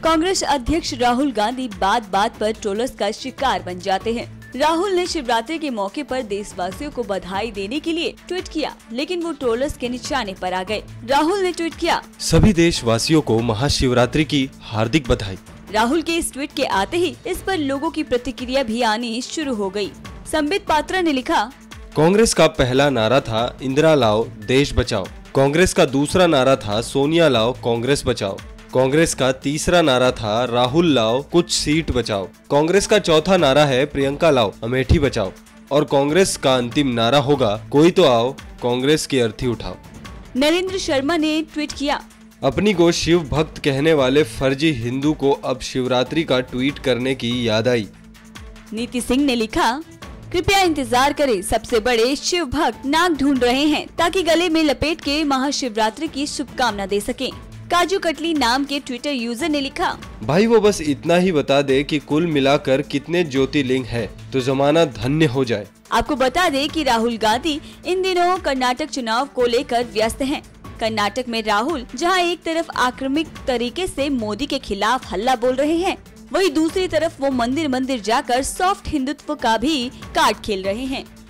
कांग्रेस अध्यक्ष राहुल गांधी बात बात पर ट्रोलर्स का शिकार बन जाते हैं। राहुल ने शिवरात्रि के मौके पर देशवासियों को बधाई देने के लिए ट्वीट किया, लेकिन वो ट्रोलर्स के निशाने पर आ गए। राहुल ने ट्वीट किया, सभी देशवासियों को महाशिवरात्रि की हार्दिक बधाई। राहुल के इस ट्वीट के आते ही इस पर लोगों की प्रतिक्रिया भी आनी शुरू हो गई। संबित पात्रा ने लिखा, कांग्रेस का पहला नारा था इंदिरा लाओ देश बचाओ। कांग्रेस का दूसरा नारा था सोनिया लाओ कांग्रेस बचाओ। कांग्रेस का तीसरा नारा था राहुल लाओ कुछ सीट बचाओ। कांग्रेस का चौथा नारा है प्रियंका लाओ अमेठी बचाओ। और कांग्रेस का अंतिम नारा होगा कोई तो आओ कांग्रेस की अर्थी उठाओ। नरेंद्र शर्मा ने ट्वीट किया, अपनी को शिव भक्त कहने वाले फर्जी हिंदू को अब शिवरात्रि का ट्वीट करने की याद आई। नीति सिंह ने लिखा, कृपया इंतजार करें, सबसे बड़े शिव भक्त नाक ढूंढ रहे हैं ताकि गले में लपेट के महाशिवरात्रि की शुभकामना दे सकें। काजू कटली नाम के ट्विटर यूजर ने लिखा, भाई वो बस इतना ही बता दे कि कुल मिलाकर कितने ज्योतिर्लिंग है तो जमाना धन्य हो जाए। आपको बता दें कि राहुल गांधी इन दिनों कर्नाटक चुनाव को लेकर व्यस्त हैं। कर्नाटक में राहुल जहां एक तरफ आक्रामक तरीके से मोदी के खिलाफ हल्ला बोल रहे हैं, वहीं दूसरी तरफ वो मंदिर मंदिर जाकर सॉफ्ट हिंदुत्व का भी कार्ड खेल रहे हैं।